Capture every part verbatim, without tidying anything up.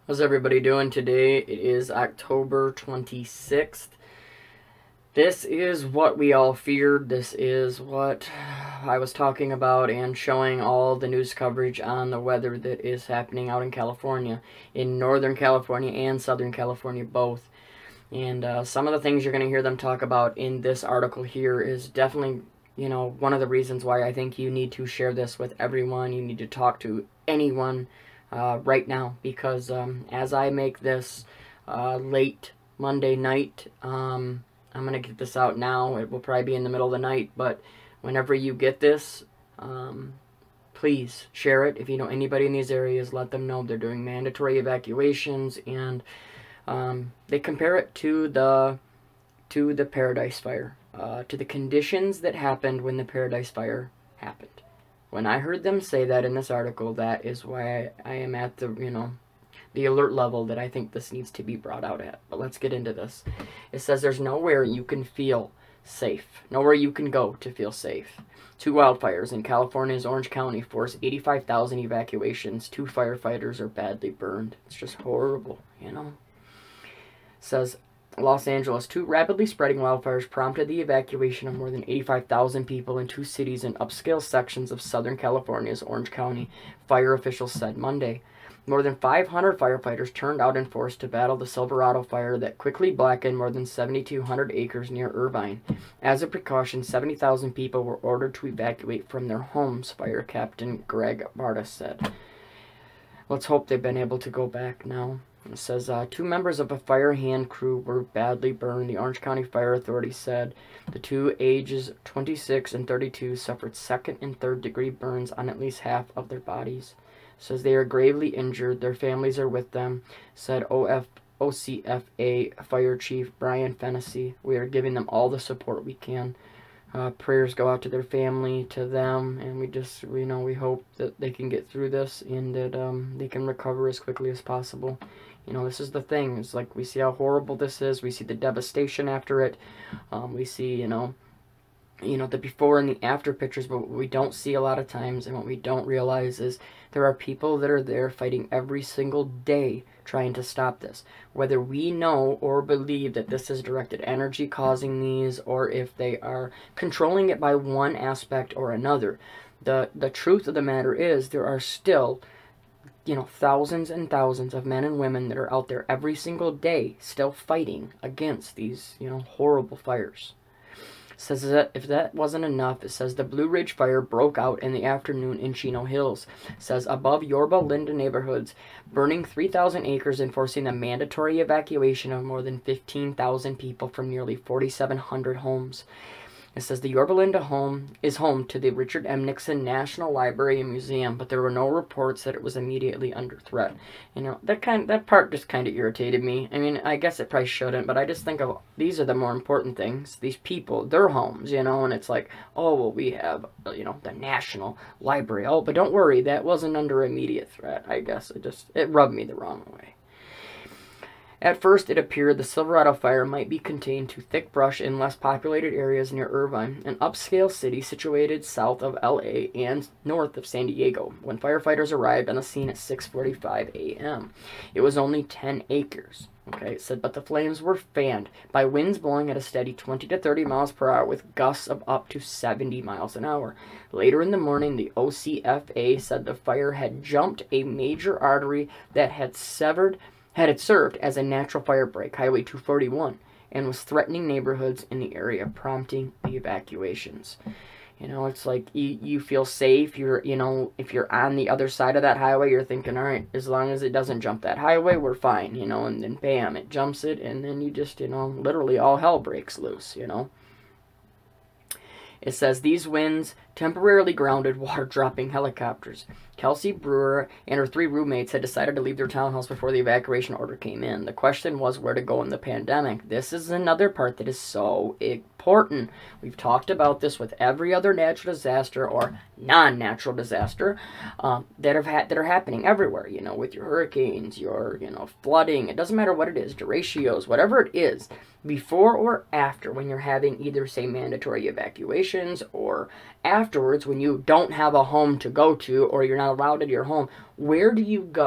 How's everybody doing today? It is October twenty-sixth. This is what we all feared. This is what I was talking about and showing all the news coverage on the weather that is happening out in California, in Northern California and Southern California both. And uh, some of the things you're going to hear them talk about in this article here is definitely, you know, one of the reasons why I think you need to share this with everyone. You need to talk to anyone uh, right now, because um, as I make this uh, late Monday night, um, I'm going to get this out now. It will probably be in the middle of the night, but whenever you get this, um, please share it. If you know anybody in these areas, let them know. They're doing mandatory evacuations, and um, they compare it to the to the Paradise Fire, uh, to the conditions that happened when the Paradise Fire happened. When I heard them say that in this article, that is why I, I am at the, you know, the alert level that I think this needs to be brought out at. But let's get into this. It says there's nowhere you can feel safe. Nowhere you can go to feel safe. Two wildfires in California's Orange County force eighty-five thousand evacuations. Two firefighters are badly burned. It's just horrible, you know. It says Los Angeles, two rapidly spreading wildfires prompted the evacuation of more than eighty-five thousand people in two cities in upscale sections of Southern California's Orange County, fire officials said Monday. More than five hundred firefighters turned out in force to battle the Silverado fire that quickly blackened more than seventy-two hundred acres near Irvine. As a precaution, seventy thousand people were ordered to evacuate from their homes, Fire Captain Greg Bartas said. Let's hope they've been able to go back now. It says uh, two members of a fire hand crew were badly burned, the Orange County Fire Authority said. The two, ages twenty-six and thirty-two, suffered second and third degree burns on at least half of their bodies. It says they are gravely injured. Their families are with them, said O F O C F A Fire Chief Brian Fennessy. We are giving them all the support we can. Uh, prayers go out to their family, to them, and we just, you know, we hope that they can get through this and that um, they can recover as quickly as possible. You know, this is the thing. It's like we see how horrible this is. We see the devastation after it. Um, we see, you know, you know, the before and the after pictures, but what we don't see a lot of times and what we don't realize is there are people that are there fighting every single day trying to stop this. Whether we know or believe that this is directed energy causing these, or if they are controlling it by one aspect or another, the, the truth of the matter is there are still, you know, thousands and thousands of men and women that are out there every single day still fighting against these, you know, horrible fires. It says that if that wasn't enough, it says the Blue Ridge Fire broke out in the afternoon in Chino Hills. It says above Yorba Linda neighborhoods, burning three thousand acres and forcing the mandatory evacuation of more than fifteen thousand people from nearly forty-seven hundred homes. It says the Yorba Linda home is home to the Richard M. Nixon National Library and Museum, but there were no reports that it was immediately under threat. You know, that kind that part just kind of irritated me. I mean, I guess it probably shouldn't, but I just think of these are the more important things. These people, their homes, you know, and it's like, oh, well, we have, you know, the National Library. Oh, but don't worry, that wasn't under immediate threat. I guess it just, it rubbed me the wrong way. At first, it appeared the Silverado fire might be contained to thick brush in less populated areas near Irvine, an upscale city situated south of L A and north of San Diego, when firefighters arrived on the scene at six forty-five a m It was only ten acres. Okay, it said, but the flames were fanned by winds blowing at a steady twenty to thirty miles per hour with gusts of up to seventy miles an hour. Later in the morning, the O C F A said the fire had jumped a major artery that had severed had it served as a natural fire break, Highway two forty-one, and was threatening neighborhoods in the area, prompting the evacuations. You know, it's like you, you feel safe. You're, you know, if you're on the other side of that highway, you're thinking, all right, as long as it doesn't jump that highway, we're fine, you know, and then bam, it jumps it, and then you just, you know, literally all hell breaks loose, you know. It says these winds temporarily grounded water-dropping helicopters. Kelsey Brewer and her three roommates had decided to leave their townhouse before the evacuation order came in. The question was where to go in the pandemic. This is another part that is so important. We've talked about this with every other natural disaster or non-natural disaster um, that have ha that are happening everywhere. You know, with your hurricanes, your you know flooding. It doesn't matter what it is, derechos, whatever it is. Before or after, when you're having either say mandatory evacuations or afterwards when you don't have a home to go to or you're not allowed at your home, where do you go?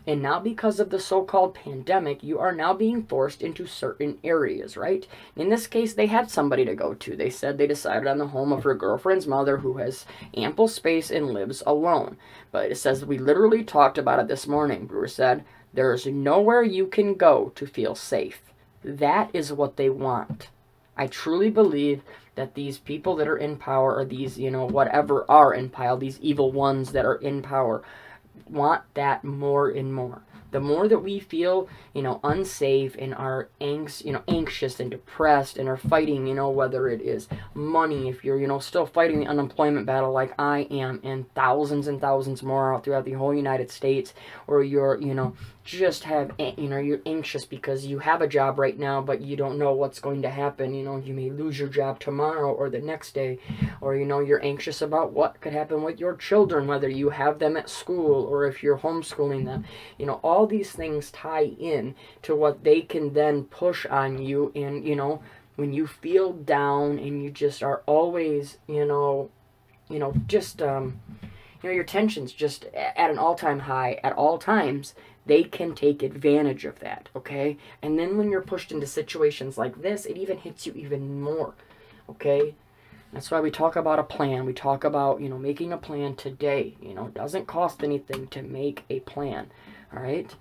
And now because of the so-called pandemic, you are now being forced into certain areas, right? In this case, they had somebody to go to. They said they decided on the home of her girlfriend's mother who has ample space and lives alone. But it says, we literally talked about it this morning, Brewer said. There's nowhere you can go to feel safe. That is what they want. I truly believe that these people that are in power, or these, you know, whatever are in power, these evil ones that are in power, want that more and more. The more that we feel, you know, unsafe and are anx, you know, anxious and depressed and are fighting, you know, whether it is money, if you're, you know, still fighting the unemployment battle like I am, and thousands and thousands more out throughout the whole United States, or you're, you know, just have, you know, you're anxious because you have a job right now, but you don't know what's going to happen. You know, you may lose your job tomorrow or the next day, or, you know, you're anxious about what could happen with your children, whether you have them at school or if you're homeschooling them. You know, all these things tie in to what they can then push on you. And, you know, when you feel down and you just are always, you know, you know, just, um, you know, your tension's just at an all-time high at all times, they can take advantage of that, okay? And then when you're pushed into situations like this, it even hits you even more, okay? That's why we talk about a plan. We talk about, you know, making a plan today. You know, it doesn't cost anything to make a plan, all right?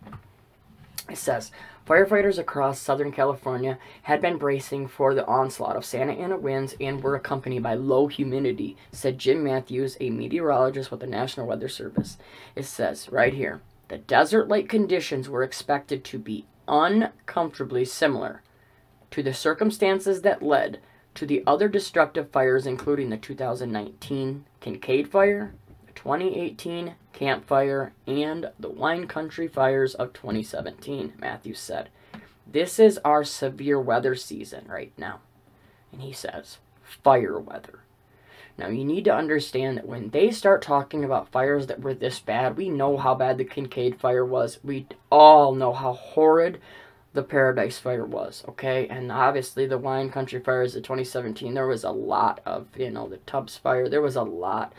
It says, firefighters across Southern California had been bracing for the onslaught of Santa Ana winds and were accompanied by low humidity, said Jim Matthews, a meteorologist with the National Weather Service. It says right here, the desert-like conditions were expected to be uncomfortably similar to the circumstances that led to the other destructive fires, including the two thousand nineteen Kincaid Fire, the twenty eighteen Camp Fire, and the Wine Country Fires of twenty seventeen, Matthews said. This is our severe weather season right now. And he says, fire weather. Now, you need to understand that when they start talking about fires that were this bad, we know how bad the Kincaid Fire was. We all know how horrid the Paradise Fire was, okay? And obviously the Wine Country Fires of twenty seventeen, there was a lot of, you know, the Tubbs Fire, there was a lot.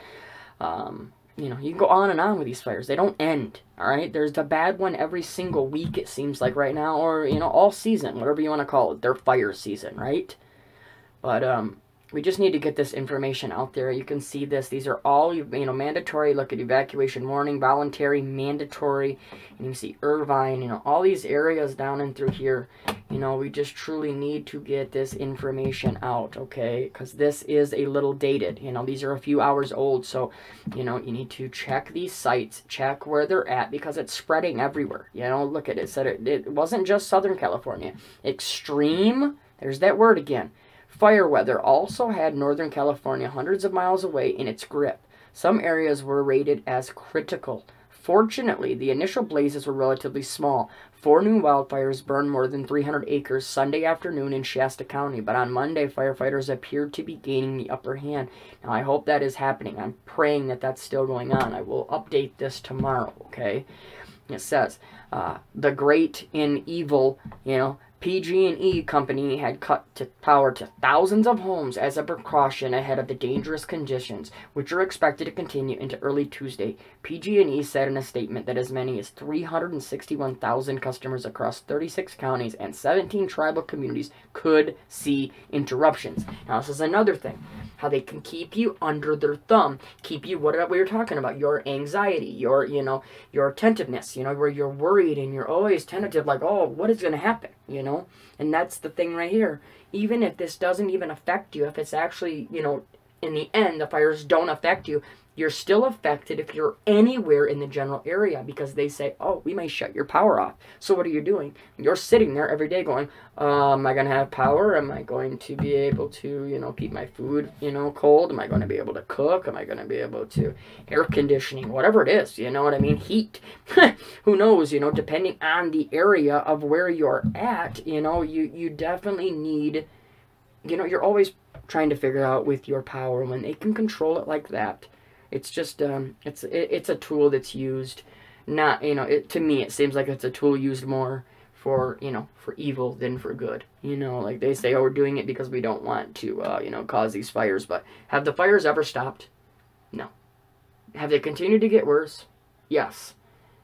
Um, you know, you can go on and on with these fires. They don't end, all right? There's the bad one every single week, it seems like right now, or, you know, all season, whatever you want to call it. Their fire season, right? But, um... we just need to get this information out there. You can see this. These are all, you know, mandatory. Look at evacuation warning, voluntary, mandatory. And you see Irvine, you know, all these areas down and through here. You know, we just truly need to get this information out, okay? Because this is a little dated. You know, these are a few hours old. So, you know, you need to check these sites, check where they're at, because it's spreading everywhere. You know, look at it. It said it, it wasn't just Southern California. Extreme, there's that word again. Fire weather also had Northern California hundreds of miles away in its grip. Some areas were rated as critical. Fortunately, the initial blazes were relatively small. Four new wildfires burned more than three hundred acres Sunday afternoon in Shasta County, but on Monday, firefighters appeared to be gaining the upper hand. Now, I hope that is happening. I'm praying that that's still going on. I will update this tomorrow, okay? It says, uh, the great in evil, you know, P G and E company had cut to power to thousands of homes as a precaution ahead of the dangerous conditions, which are expected to continue into early Tuesday. P G and E said in a statement that as many as three hundred sixty-one thousand customers across thirty-six counties and seventeen tribal communities could see interruptions. Now, this is another thing. How they can keep you under their thumb, keep you, what we were talking about, your anxiety, your, you know, your attentiveness, you know, where you're worried and you're always tentative, like, oh, what is going to happen, you know? And that's the thing right here. Even if this doesn't even affect you, if it's actually, you know, in the end, the fires don't affect you, you're still affected if you're anywhere in the general area, because they say, oh, we may shut your power off. So what are you doing? You're sitting there every day going, uh, am I going to have power? Am I going to be able to, you know, keep my food, you know, cold? Am I going to be able to cook? Am I going to be able to air conditioning? Whatever it is, you know what I mean? Heat. Who knows, you know, depending on the area of where you're at, you know, you, you definitely need, you know, you're always trying to figure out with your power when they can control it like that. It's just, um, it's it, it's a tool that's used, not, you know, it, to me it seems like it's a tool used more for, you know, for evil than for good. You know, like they say, oh, we're doing it because we don't want to, uh, you know, cause these fires. But have the fires ever stopped? No. Have they continued to get worse? Yes.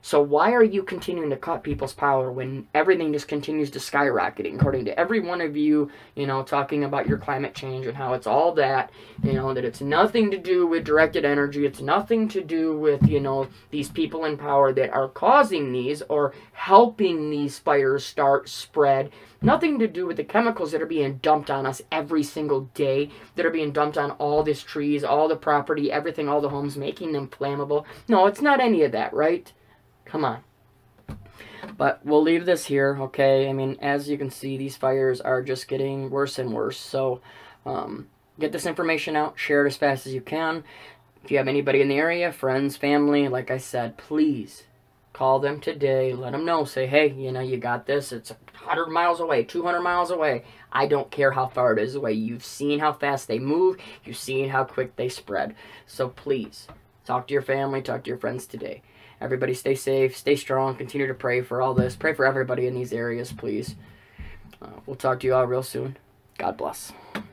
So why are you continuing to cut people's power when everything just continues to skyrocket, according to every one of you, you know, talking about your climate change and how it's all that, you know, that it's nothing to do with directed energy, it's nothing to do with, you know, these people in power that are causing these or helping these fires start, spread, nothing to do with the chemicals that are being dumped on us every single day, that are being dumped on all these trees, all the property, everything, all the homes, making them flammable. No, it's not any of that, right? Come on. But we'll leave this here, okay? I mean, as you can see, these fires are just getting worse and worse. So, um, get this information out. Share it as fast as you can. If you have anybody in the area, friends, family, like I said, please call them today. Let them know. Say, hey, you know, you got this. It's one hundred miles away, two hundred miles away. I don't care how far it is away. You've seen how fast they move. You've seen how quick they spread. So please, talk to your family, talk to your friends today. Everybody stay safe, stay strong, continue to pray for all this. Pray for everybody in these areas, please. Uh, we'll talk to you all real soon. God bless.